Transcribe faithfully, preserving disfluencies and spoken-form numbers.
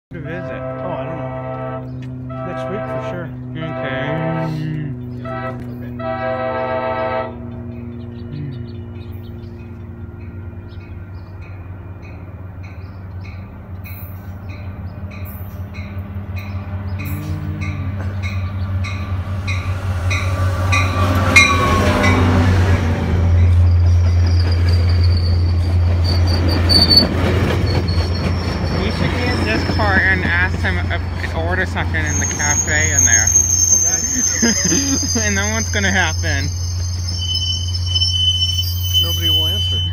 To visit. Oh, I don't know. Next week for sure. Okay. We should get in this car and ask him if order something in the cafe in there. Okay. And then what's gonna happen? Nobody will answer.